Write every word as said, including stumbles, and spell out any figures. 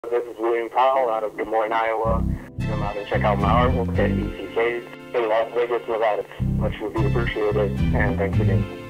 This is William Powell out of Des Moines, Iowa. Come out and check out my artwork at E C K's in Las Vegas, Nevada. Much would be appreciated, and thanks again.